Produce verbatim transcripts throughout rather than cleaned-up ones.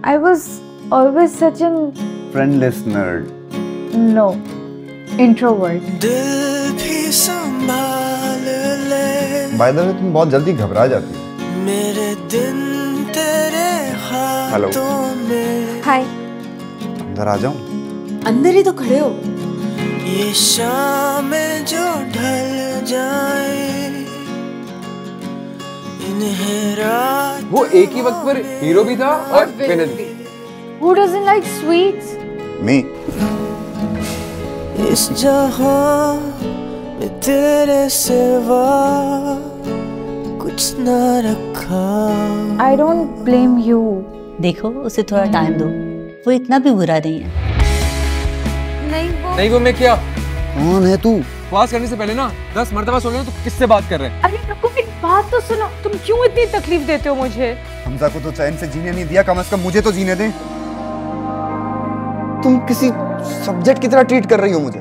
I was always such an friendless nerd. No, introvert. दिल भी संभाल ले। By the way, तुम बहुत जल्दी घबरा जाती हो। मेरे दिन तेरे हाथों में। Hi. अंदर आ जाऊं? अंदर ही तो खड़े हो। ये शामें जो ढल जाए, इन्हें रात वो एक ही वक्त पर हीरो भी था और विलन भी। Who doesn't like sweets? Me. इस जहां में तेरे सिवा कुछ न रखा। I don't blame you. देखो उसे थोड़ा टाइम दो, वो इतना भी बुरा नहीं है। नहीं वो नहीं वो मैं क्या? कौन है तू? पास करने से पहले ना दस मर्तबा सोच लो तो किससे बात कर रहे हैं? अरे रुको, मेरी बात तो सुनो। तुम क्यों इतनी तकलीफ देते हो मुझे? हमजा को तो चैन से जीने नहीं दिया, कम से कम मुझे तो जीने दे। तुम किसी सब्जेक्ट की तरह ट्रीट कर रही हो मुझे।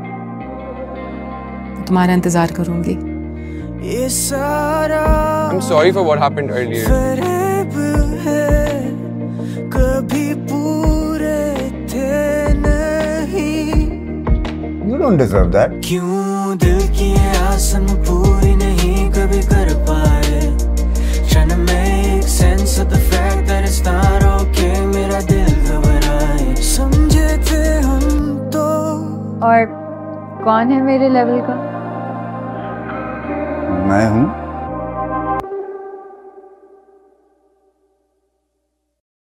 तुम्हारा इंतजार करूंगी। ये सारा I'm sorry for what happened earlier. फरेब है, कभी पूरे थे नहीं। You don't deserve that. क्यों दिल की आसम पूरी नहीं कभी कर पाए। क्षण में एक sense of the fact that it's not okay, मेरा दिल घबराए। समझे थे हम तो। और कौन है मेरे लेवल का? मैं हूँ।